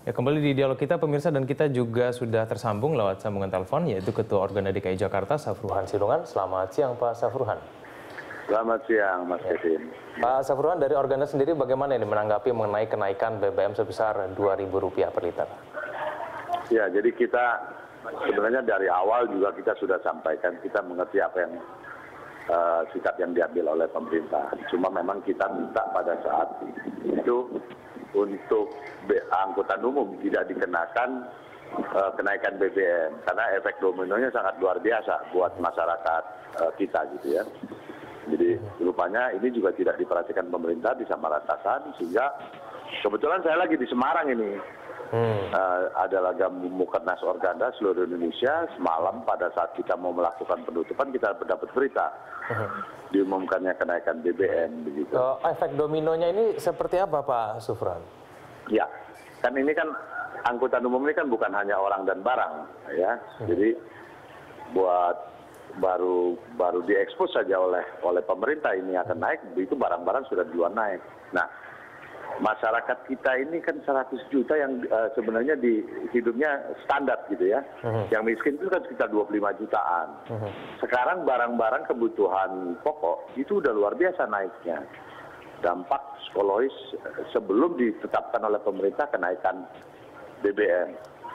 Ya, kembali di dialog kita pemirsa, dan kita juga sudah tersambung lewat sambungan telepon yaitu Ketua Organda DKI Jakarta Safruhan Sirungan. Selamat siang Pak Safruhan. Selamat siang Mas Kevin. Pak Safruhan, dari Organda sendiri bagaimana ini menanggapi mengenai kenaikan BBM sebesar Rp2.000 per liter? Ya, jadi kita sebenarnya dari awal juga kita sudah sampaikan, kita mengerti apa yang sikap yang diambil oleh pemerintah. Cuma memang kita minta pada saat itu untuk angkutan umum tidak dikenakan kenaikan BBM karena efek dominonya sangat luar biasa buat masyarakat kita gitu ya. Jadi rupanya ini juga tidak diperhatikan pemerintah, disamaratakan, sehingga kebetulan saya lagi di Semarang ini. Ada lagam Mukernas Organda seluruh Indonesia. Semalam pada saat kita mau melakukan penutupan kita mendapat berita diumumkannya kenaikan BBM begitu. Efek dominonya ini seperti apa Pak Safruhan? Ya, kan ini kan angkutan umum ini kan bukan hanya orang dan barang ya. Jadi buat baru diekspos saja oleh pemerintah ini akan naik, itu barang-barang sudah duluan naik. Nah, masyarakat kita ini kan 100 juta yang sebenarnya di hidupnya standar gitu ya. Yang miskin itu kan sekitar 25 jutaan. Sekarang barang-barang kebutuhan pokok itu udah luar biasa naiknya. Dampak psikologis sebelum ditetapkan oleh pemerintah kenaikan BBM.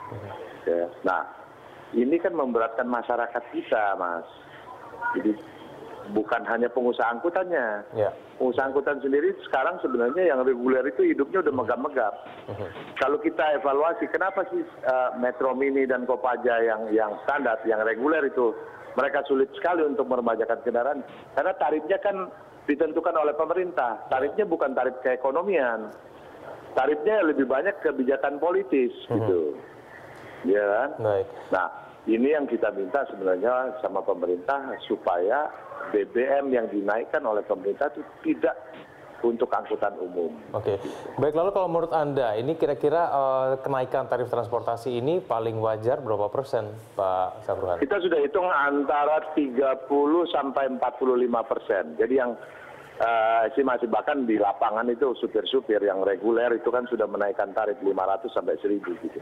Ya. Nah, ini kan memberatkan masyarakat kita, Mas. Jadi bukan hanya pengusaha angkutannya. Pengusaha angkutan sendiri sekarang sebenarnya yang reguler itu hidupnya udah megap-megap. Kalau kita evaluasi, kenapa sih Metro Mini dan Kopaja yang standar, yang reguler itu mereka sulit sekali untuk meremajakan kendaraan? Karena tarifnya kan ditentukan oleh pemerintah. Tarifnya bukan tarif keekonomian. Tarifnya lebih banyak kebijakan politis gitu. Ya kan? Baik. Nah, ini yang kita minta sebenarnya sama pemerintah supaya BBM yang dinaikkan oleh pemerintah itu tidak untuk angkutan umum. Oke. Baik, lalu kalau menurut Anda ini kira-kira kenaikan tarif transportasi ini paling wajar berapa persen Pak Safruhan? Kita sudah hitung antara 30 sampai 45%. Jadi yang estimasi bahkan di lapangan itu supir-supir yang reguler itu kan sudah menaikkan tarif 500 sampai 1000 gitu.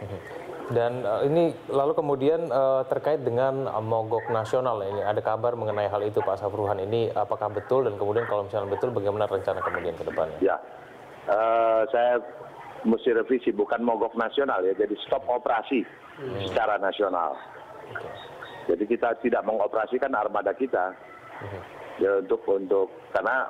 Dan ini lalu kemudian terkait dengan mogok nasional, ini ada kabar mengenai hal itu Pak Safruhan, ini apakah betul, dan kemudian kalau misalnya betul bagaimana rencana kemudian ke depannya? Ya, saya mesti revisi, bukan mogok nasional ya, jadi stop operasi secara nasional. Jadi kita tidak mengoperasikan armada kita. Ya, untuk karena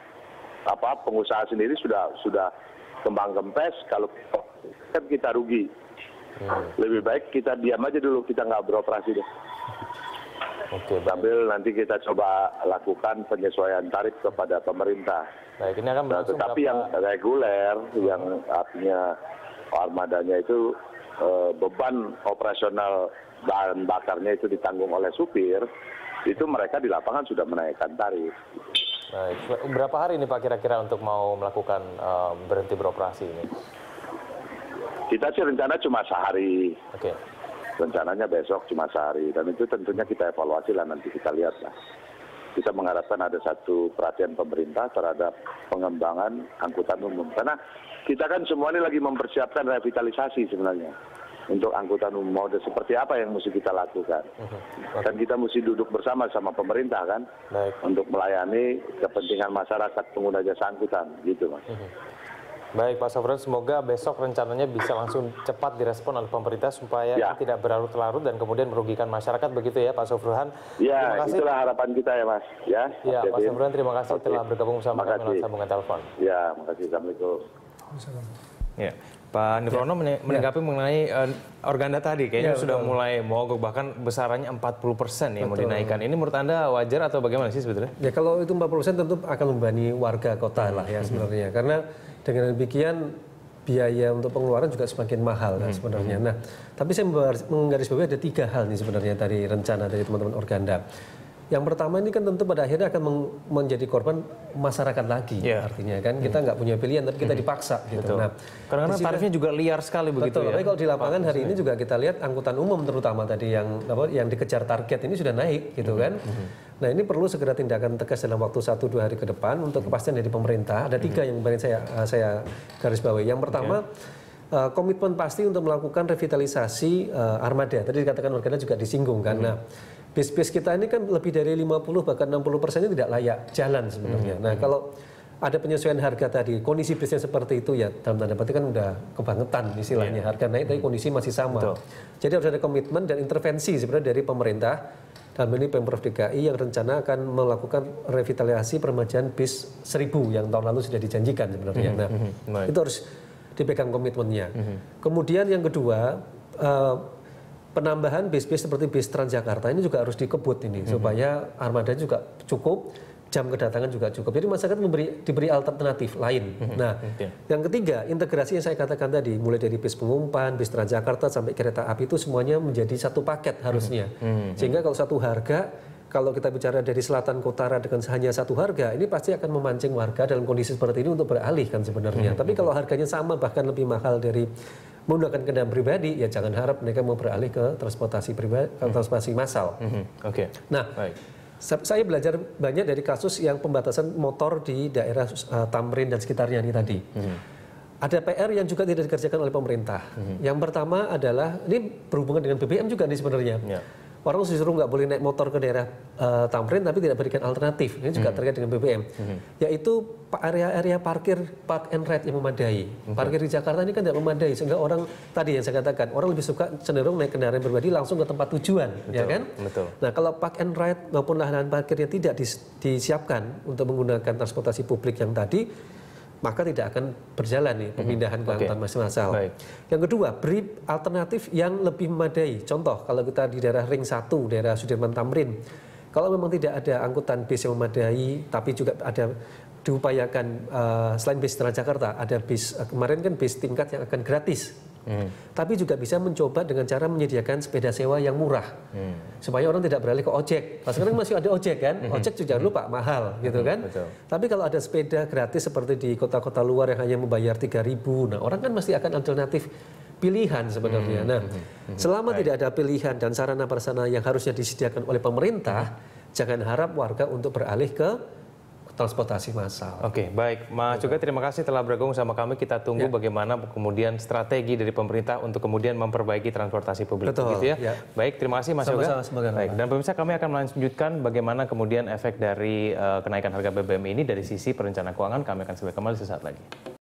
pengusaha sendiri sudah kembang kempes, kalau kan kita rugi. Lebih baik kita diam aja dulu, kita nggak beroperasi deh. Sambil nanti kita coba lakukan penyesuaian tarif kepada pemerintah. Baik, ini akan berlangsung tetapi yang reguler, yang artinya armadanya itu beban operasional bahan bakarnya itu ditanggung oleh supir, itu mereka di lapangan sudah menaikkan tarif. Baik, berapa hari ini Pak kira-kira untuk mau melakukan berhenti beroperasi ini? Kita sih rencana cuma sehari. Oke. Rencananya besok cuma sehari, dan itu tentunya kita evaluasi lah, nanti kita lihat lah. Kita mengharapkan ada satu perhatian pemerintah terhadap pengembangan angkutan umum. Karena kita kan semua ini lagi mempersiapkan revitalisasi sebenarnya. Untuk angkutan umum, mode seperti apa yang mesti kita lakukan. Dan kita mesti duduk bersama sama pemerintah kan. Baik. Untuk melayani kepentingan masyarakat pengguna jasa angkutan, gitu Mas. Baik Pak Safruhan, semoga besok rencananya bisa langsung cepat direspon oleh pemerintah supaya tidak berlarut-larut dan kemudian merugikan masyarakat, begitu ya Pak Safruhan. Ya, itulah harapan kita ya Mas. Ya, Pak Safruhan, terima kasih telah bergabung bersama kami melalui sambungan telepon. Ya, makasih. Assalamualaikum. Ya, Pak Nirwono menanggapi mengenai Organda tadi, kayaknya sudah mulai mogok, bahkan besarannya 40% ya mau dinaikkan. Ini menurut Anda wajar atau bagaimana sih sebetulnya? Ya, kalau itu 40% tentu akan membebani warga kota lah ya sebenarnya. Karena dengan demikian biaya untuk pengeluaran juga semakin mahal kan sebenarnya. Nah, tapi saya menggarisbawahi ada 3 hal nih sebenarnya dari rencana dari teman-teman Organda. Yang pertama ini kan tentu pada akhirnya akan menjadi korban masyarakat lagi, artinya kan kita nggak punya pilihan tapi kita dipaksa gitu. Nah, karena tarifnya juga liar sekali begitu. Betul, tapi kalau di lapangan hari ini juga kita lihat angkutan umum terutama tadi yang dikejar target ini sudah naik gitu kan. Nah, ini perlu segera tindakan tegas dalam waktu 1-2 hari ke depan untuk kepastian dari pemerintah. Ada 3 yang kemarin saya garis bawahi. Yang pertama, komitmen pasti untuk melakukan revitalisasi armada. Tadi dikatakan warganet juga disinggung kan. Nah, bis-bis kita ini kan lebih dari 50 bahkan 60% tidak layak jalan sebenarnya. Nah, kalau ada penyesuaian harga tadi, kondisi bisnya seperti itu ya dalam tanda petik kan udah kebangetan istilahnya, harga naik tapi kondisi masih sama. Betul. Jadi harus ada komitmen dan intervensi sebenarnya dari pemerintah, dalam ini Pemprov DKI yang rencana akan melakukan revitalisasi permajaan bis 1000 yang tahun lalu sudah dijanjikan sebenarnya. Nah, itu harus dipegang komitmennya. Kemudian yang kedua, penambahan bis-bis seperti bis Transjakarta ini juga harus dikebut ini supaya armada juga cukup, jam kedatangan juga cukup. Jadi masyarakat diberi alternatif lain. Nah, yang ketiga, integrasi yang saya katakan tadi, mulai dari bis pengumpan, bis Transjakarta sampai kereta api itu semuanya menjadi satu paket harusnya. Sehingga kalau satu harga, kalau kita bicara dari selatan ke utara dengan hanya satu harga, ini pasti akan memancing warga dalam kondisi seperti ini untuk beralih kan sebenarnya. Tapi kalau harganya sama bahkan lebih mahal dari menggunakan kendaraan pribadi, ya jangan harap mereka mau beralih ke transportasi pribadi, transportasi massal. Nah, saya belajar banyak dari kasus yang pembatasan motor di daerah Tamrin dan sekitarnya ini tadi. Ada PR yang juga tidak dikerjakan oleh pemerintah. Yang pertama adalah, ini berhubungan dengan BBM juga nih sebenarnya. Orang justru nggak boleh naik motor ke daerah Tamrin tapi tidak berikan alternatif. Ini juga terkait dengan BBM. Yaitu area-area parkir park and ride yang memadai. Parkir di Jakarta ini kan tidak memadai sehingga orang tadi yang saya katakan orang lebih suka cenderung naik kendaraan pribadi langsung ke tempat tujuan, ya kan? Nah, kalau park and ride maupun lahan parkir yang tidak disiapkan untuk menggunakan transportasi publik yang tadi, maka tidak akan berjalan nih pemindahan ke angkutan massal. Yang kedua, beri alternatif yang lebih memadai. Contoh, kalau kita di daerah Ring 1, daerah Sudirman Tamrin, kalau memang tidak ada angkutan bis yang memadai, tapi juga ada diupayakan selain bis Transjakarta, ada bis kemarin kan bis tingkat yang akan gratis. Tapi juga bisa mencoba dengan cara menyediakan sepeda sewa yang murah supaya orang tidak beralih ke ojek. Pas sekarang masih ada ojek kan, ojek juga jangan lupa mahal gitu kan. Tapi kalau ada sepeda gratis seperti di kota-kota luar yang hanya membayar 3.000, nah orang kan masih akan alternatif pilihan sebenarnya. Nah, selama tidak ada pilihan dan sarana prasarana yang harusnya disediakan oleh pemerintah, jangan harap warga untuk beralih ke transportasi massal. Baik. Mas juga terima kasih telah bergabung sama kami. Kita tunggu bagaimana kemudian strategi dari pemerintah untuk kemudian memperbaiki transportasi publik. Gitu ya. Baik, terima kasih Mas Yoga. Baik. Dan pemirsa, kami akan melanjutkan bagaimana kemudian efek dari kenaikan harga BBM ini dari sisi perencanaan keuangan. Kami akan segera kembali sesaat lagi.